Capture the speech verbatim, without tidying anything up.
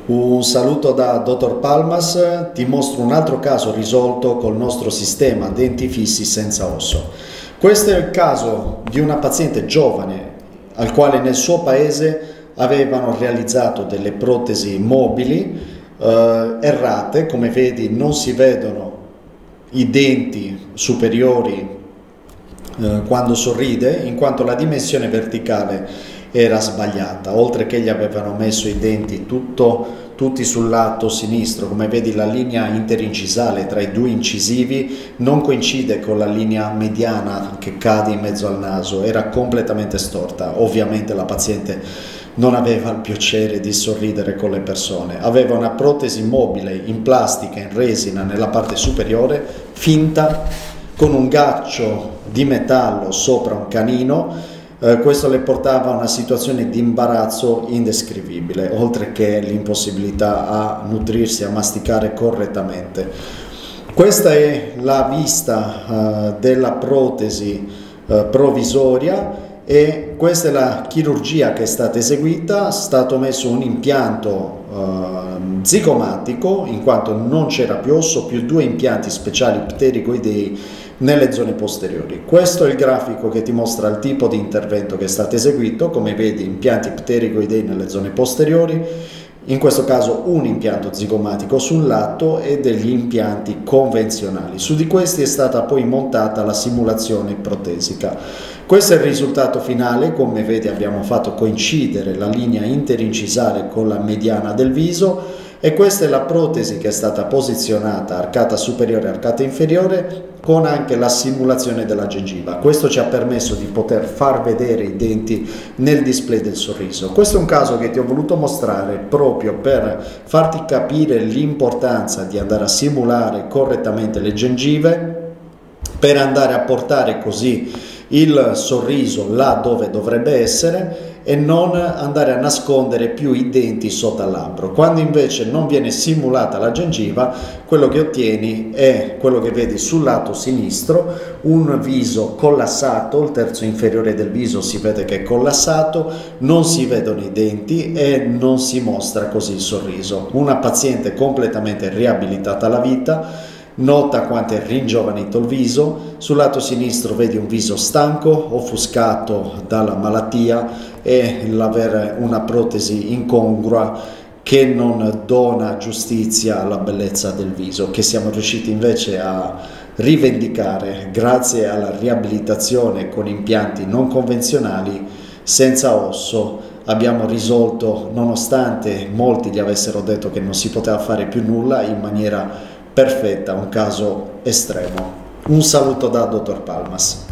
Un saluto da dottor Palmas, ti mostro un altro caso risolto col nostro sistema denti fissi senza osso. Questo è il caso di una paziente giovane al quale nel suo paese avevano realizzato delle protesi mobili eh, errate. Come vedi, non si vedono i denti superiori eh, quando sorride, in quanto la dimensione verticale era sbagliata, oltre che gli avevano messo i denti tutto, tutti sul lato sinistro. Come vedi, la linea interincisale tra i due incisivi non coincide con la linea mediana che cade in mezzo al naso, era completamente storta. Ovviamente la paziente non aveva il piacere di sorridere con le persone, aveva una protesi mobile in plastica, in resina nella parte superiore, finta, con un gaccio di metallo sopra un canino. Eh, questo le portava a una situazione di imbarazzo indescrivibile, oltre che l'impossibilità a nutrirsi, a masticare correttamente. Questa è la vista eh, della protesi eh, provvisoria, e questa è la chirurgia che è stata eseguita. È stato messo un impianto eh, zigomatico, in quanto non c'era più osso, più due impianti speciali ptericoidei nelle zone posteriori. Questo è il grafico che ti mostra il tipo di intervento che è stato eseguito. Come vedi, impianti ptericoidei nelle zone posteriori, in questo caso un impianto zigomatico sul lato e degli impianti convenzionali. Su di questi è stata poi montata la simulazione protesica. Questo è il risultato finale. Come vedi, abbiamo fatto coincidere la linea interincisale con la mediana del viso, e questa è la protesi che è stata posizionata arcata superiore e arcata inferiore, con anche la simulazione della gengiva. Questo ci ha permesso di poter far vedere i denti nel display del sorriso. Questo è un caso che ti ho voluto mostrare proprio per farti capire l'importanza di andare a simulare correttamente le gengive, per andare a portare così il sorriso là dove dovrebbe essere e non andare a nascondere più i denti sotto al labbro. Quando invece non viene simulata la gengiva, quello che ottieni è quello che vedi sul lato sinistro: un viso collassato, il terzo inferiore del viso si vede che è collassato, non si vedono i denti e non si mostra così il sorriso. Una paziente completamente riabilitata alla vita. Nota quanto è ringiovanito il viso. Sul lato sinistro vedi un viso stanco, offuscato dalla malattia, e l'avere una protesi incongrua che non dona giustizia alla bellezza del viso, che siamo riusciti invece a rivendicare grazie alla riabilitazione con impianti non convenzionali senza osso. Abbiamo risolto, nonostante molti gli avessero detto che non si poteva fare più nulla, in maniera perfetta, un caso estremo. Un saluto da dottor Palmas.